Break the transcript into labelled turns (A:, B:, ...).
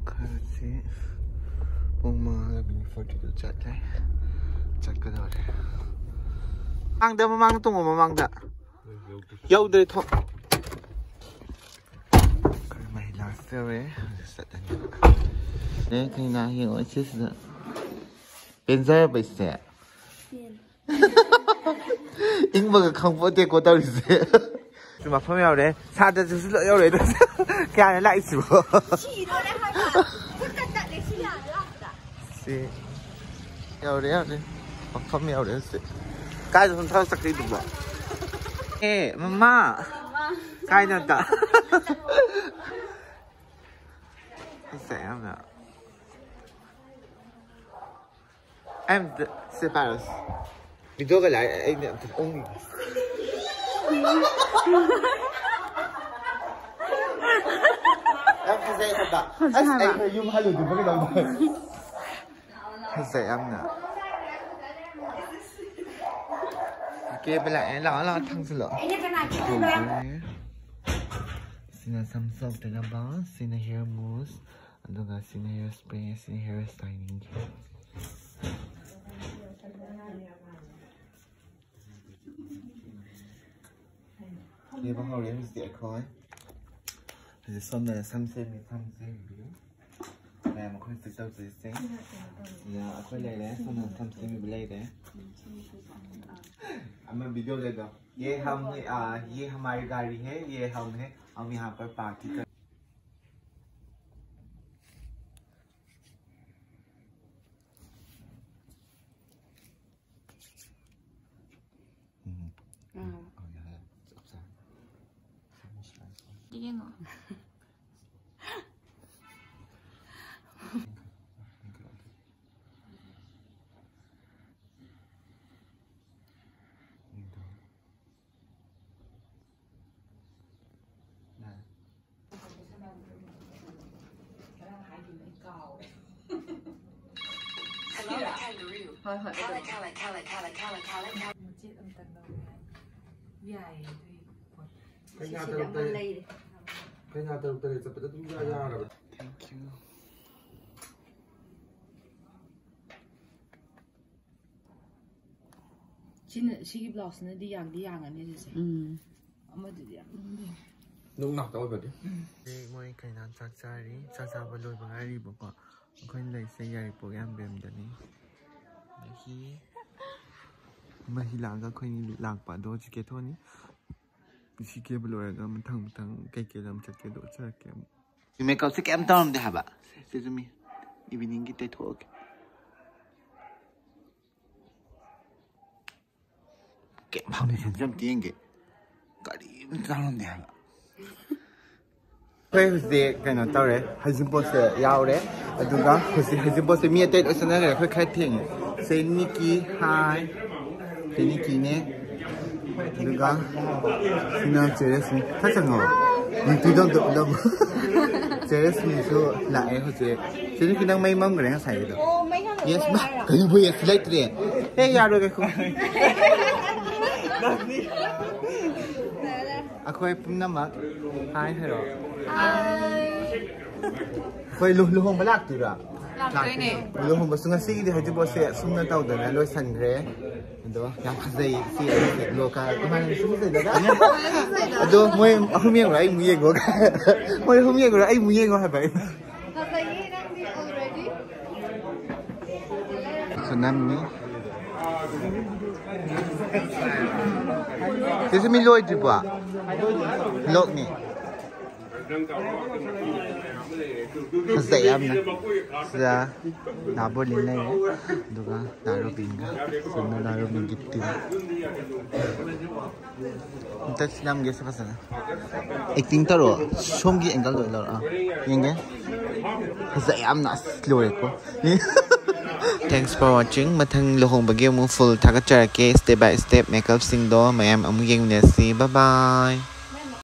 A: Kasi kung mga 42 chat ay chat ka daw rin. Mamang tungo mamangda. Yaudre to. Kaya may laser eh. Satan. Ne kaya nahin o sis na. Benza ba siya? Ing mga comfort ko daw siya. 什么朋友人，他的就是有人的，给人来煮。是，有人，我旁边有人是，该从他sakit tu ba？ Eh, mama， 该那的。是怎样的 ？I'm the Sebastian。你多个来，哎，你only。 Em phải dạy thật ạ. Anh phải dùng hai lượt từ cái đầu này. Phải dạy em nè. Kia bên lại là thằng gì lỡ. Xin là Samsung từ là bó, xin là hair mousse, rồi là xin là hair spray, xin là hair styling. Kia bắt đầu đến dễ khói. Thì xong là xăm xem nè mà khuyên tự tao tự xem là khuyên này đấy xong là xăm xem bị lấy đấy mà video này đó ये हमारी गाड़ी है ये हम है हम यहाँ पर पार्टी कर
B: 이게 너.
A: cái nhà từ từ sẽ phải tung ra rồi. Thank you.
C: Chính chị blouse này đi ăn anh ấy gì? Mà đi ăn.
A: Lúc nào tao về đi. Đi mua cái nào chắc chắn đi, chắc chắn phải lôi bằng ai đi bọc. Con lấy xe dài program bèm cho đi. Đấy mà khi làm ra con lạc bản đồ chỉ cái thôi nhỉ. Chỉ kia bây giờ mình thằng cái kia làm chắc cái độ chắc kém. Mình mấy cậu sẽ kém tao làm thế hả bạn? Sẽ cho mình. Evening kita thôi. Kém bao nhiêu trăm tiền kì? Cái gì mình tao làm thế hả bạn? Cái gì cái nào tao đấy? heijinpot sẽ yao đấy. Đúng không? Cái gì heijinpot sẽ miết đấy ở trên này phải khai thiện. Sẽ Nikki hai. Cái Nikki nè. 누가 지난 제레스미 타창어 뒤동도 너무 제레스미도 lại hồi chế chứ khi đang may mong cái này xài được yes ba cái như bây giờ lấy tiền thế ra rồi cái không à khơi phun năm mắt hai hay rồi khơi lu không phải lạc từ rồi lu không phải sung sĩ thì hay chỉ bảo sẽ sung nó tàu từ này lôi sành thế đó, yang khazai si loka, kemana sini saja dah. Aduh, moi aku miang lah, moi ego. Moi aku miang lah, moi ego apa? Khazai nanti already. Senam ni. Jadi mi loi juga. Lok ni. Khazai am na. Sudah nabolin na ya. Duga naro binga. Sunod naro bingitin. Kita sinam gesa pasal. Acting taro. Shomgi enggal lo lo. Yenge. Khazai am na slow ko. Thanks for watching. Mathang lohong bagyo mo full thakachara ke step by step makeup sing do mayam amuyeng nesi. Bye bye.